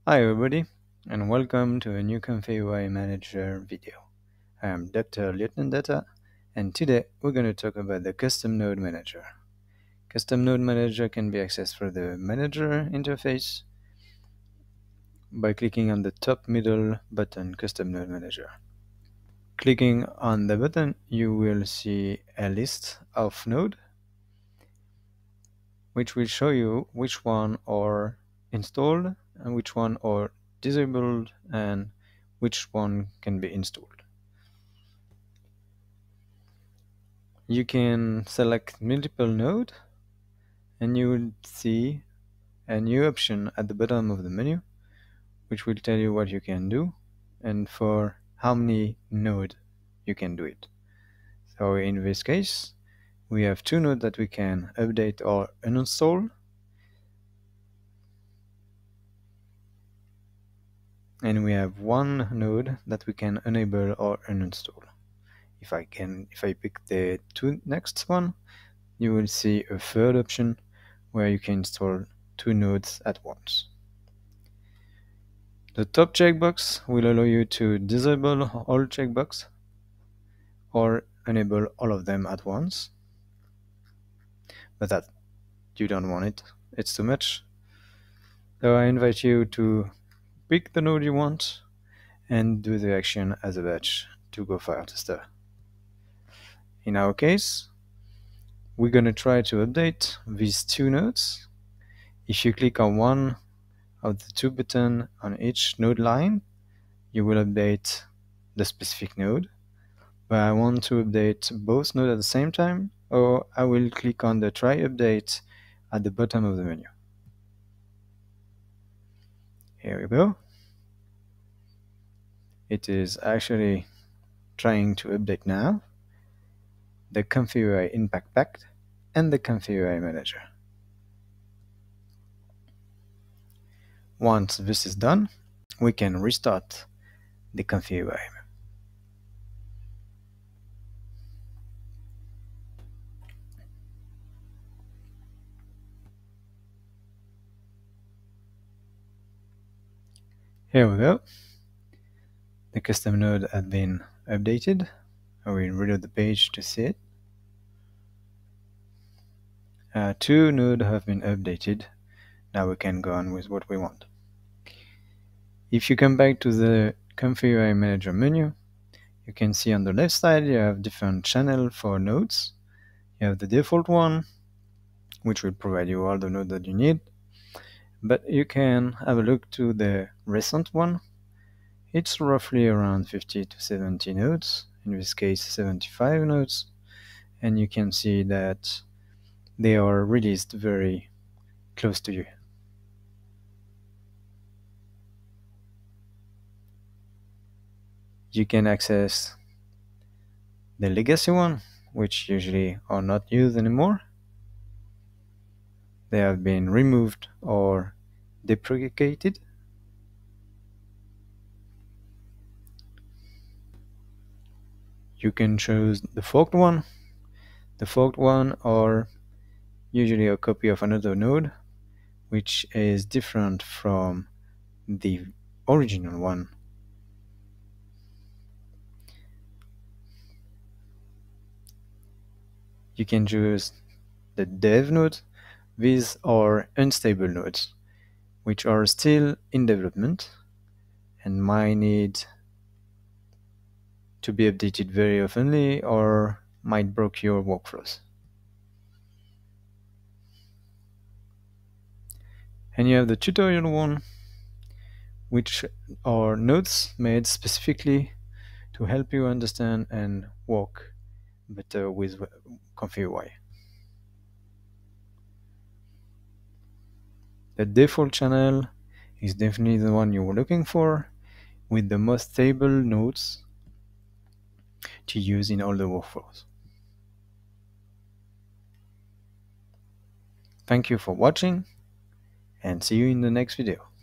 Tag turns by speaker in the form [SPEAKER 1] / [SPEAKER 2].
[SPEAKER 1] Hi everybody, and welcome to a new ComfyUI-Manager video. I am Dr.Lt.Data, and today we're going to talk about the Custom Node Manager. Custom Node Manager can be accessed through the Manager interface by clicking on the top middle button, Custom Node Manager. Clicking on the button, you will see a list of nodes, which will show you which one are installed and which one are disabled and which one can be installed. You can select multiple nodes and you will see a new option at the bottom of the menu which will tell you what you can do and for how many nodes you can do it. So in this case we have two nodes that we can update or uninstall, and we have one node that we can enable or uninstall. If I pick the two next one, you will see a third option where you can install two nodes at once. The top checkbox will allow you to disable all checkbox or enable all of them at once, but that you don't want it, it's too much. So I invite you to pick the node you want and do the action as a batch to go faster. In our case, we're going to try to update these two nodes. If you click on one of the two buttons on each node line, you will update the specific node. But I want to update both nodes at the same time, or I will click on the try update at the bottom of the menu. Here we go. It is actually trying to update now the ComfyUI Impact Pack and the ComfyUI-Manager. Once this is done, we can restart the ComfyUI. Here we go. The custom node has been updated. I will reload the page to see it. Two nodes have been updated. Now we can go on with what we want. If you come back to the ComfyUI-Manager menu, you can see on the left side you have different channels for nodes. You have the default one, which will provide you all the nodes that you need. But you can have a look to the recent one. It's roughly around 50 to 70 nodes, in this case 75 nodes, and you can see that they are released very close to you. You can access the legacy one, which usually are not used anymore. They have been removed or deprecated. You can choose the forked one. The forked one are usually a copy of another node, which is different from the original one. You can choose the dev node. These are unstable nodes, which are still in development and might need to be updated very oftenly or might break your workflows. And you have the tutorial one, which are nodes made specifically to help you understand and work better with ComfyUI. The default channel is definitely the one you were looking for, with the most stable nodes to use in all the workflows. Thank you for watching, and see you in the next video.